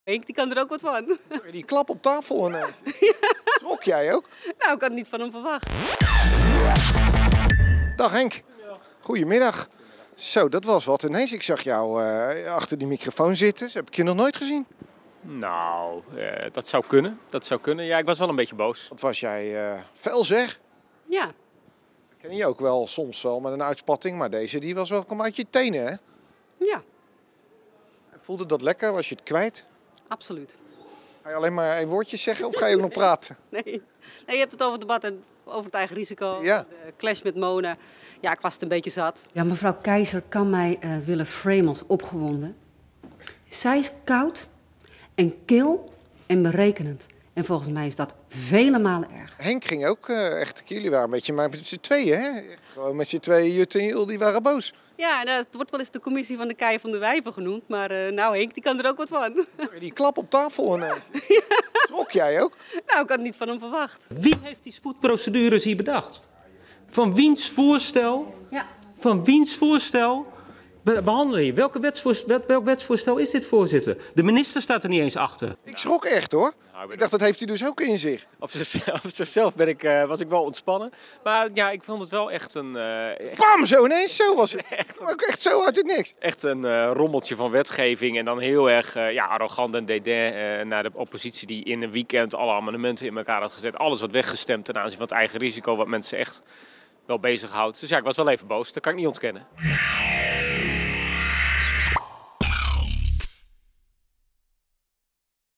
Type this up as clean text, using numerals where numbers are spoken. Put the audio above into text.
Henk, die kan er ook wat van. Die klap op tafel en schrok jij ook? Nou, ik had het niet van hem verwacht. Dag Henk. Goedemiddag. Zo, dat was wat ineens. Ik zag jou achter die microfoon zitten. Dat heb ik je nog nooit gezien. Nou, dat zou kunnen. Dat zou kunnen. Ja, ik was wel een beetje boos. Wat was jij fel zeg? Ja, Ik ken je ook wel soms wel met een uitspatting, maar deze die was wel kwam uit je tenen, hè? ja, Voelde dat lekker? Was je het kwijt? absoluut. Ga je alleen maar een woordje zeggen of ga je ook nog praten? Nee, je hebt het over het debat en over het eigen risico. Ja. De clash met Mona. Ja, ik was het een beetje zat. Ja, mevrouw Keizer kan mij willen framen als opgewonden. Zij is koud en kil en berekenend. En volgens mij is dat vele malen erg. Henk ging ook echt, jullie waren een beetje maar met z'n tweeën, hè? Gewoon met z'n tweeën, Jut en Jul, die waren boos. Ja, nou, het wordt wel eens de commissie van de kei van de wijven genoemd. Maar nou, Henk, die kan er ook wat van. Die klap op tafel en schrok jij ook? Nou, ik had het niet van hem verwacht. Wie heeft die spoedprocedures hier bedacht? Van wiens voorstel? Ja. Van wiens voorstel behandelen je? Welk wetsvoorstel is dit, voorzitter? De minister staat er niet eens achter. Ik schrok echt, hoor. Ik dacht, dat heeft hij dus ook in zich. Op zichzelf was ik wel ontspannen. Maar ja, ik vond het wel echt een... Bam, zo ineens, zo was het. Ook echt zo uit het niks. Echt een rommeltje van wetgeving en dan heel erg arrogant en dédain naar de oppositie die in een weekend alle amendementen in elkaar had gezet. Alles wat weggestemd ten aanzien van het eigen risico wat mensen echt wel bezighoudt. Dus ja, ik was wel even boos, dat kan ik niet ontkennen.